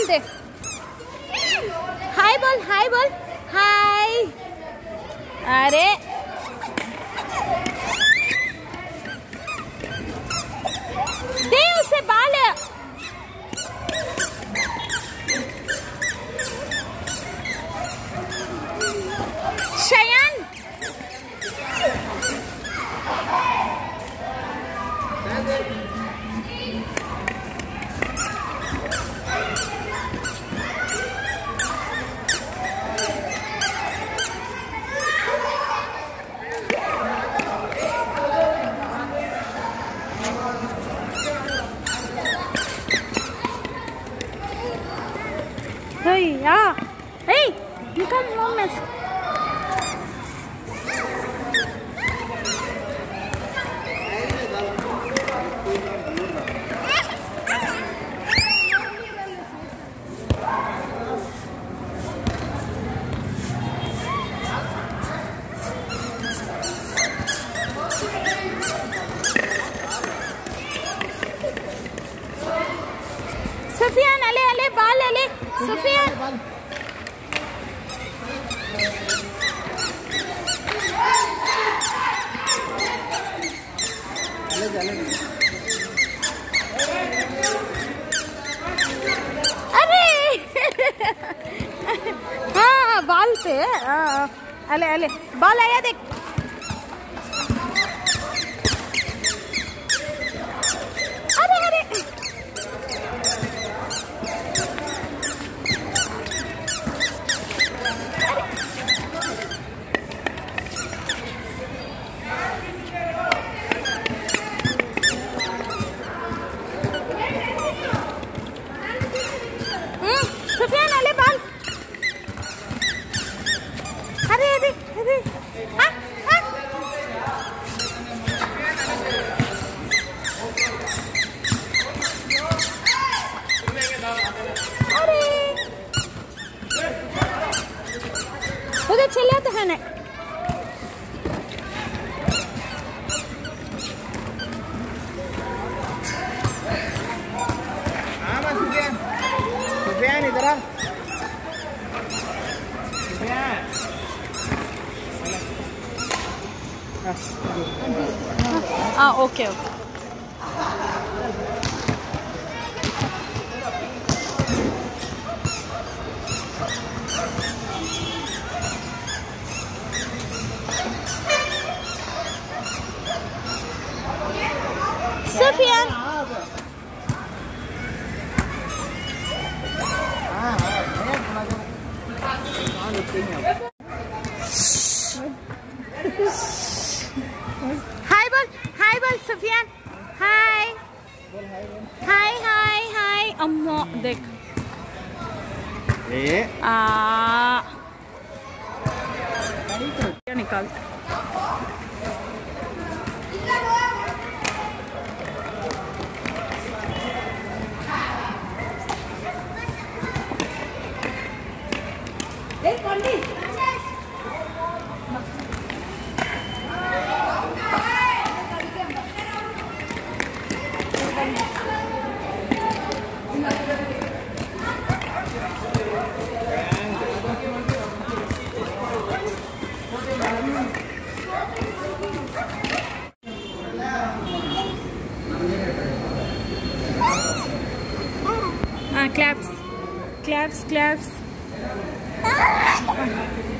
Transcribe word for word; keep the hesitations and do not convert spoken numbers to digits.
से हाय बोल, हाय बोल, हाय। अरे दे उसे बाल। शयन Hey, yeah. Hey, you come on, miss. Sufiyan, अले अले बाल, अले सुफियान। अरे हाँ बाल पे, अले अले बाल आया देख। अरे अरे सुफियान, अले बाल। अरे अरे अरे हाँ हाँ। अरे उधर चले तो है ना। सुफियान इधर आ। सुफियान हाँ ओके ओके। सुफियान हाय बोल, हाय बोल सुफियान, हाय हाय हाय हाय। अम्मा देख ए आ क्या निकाल। Ah, claps, claps, claps.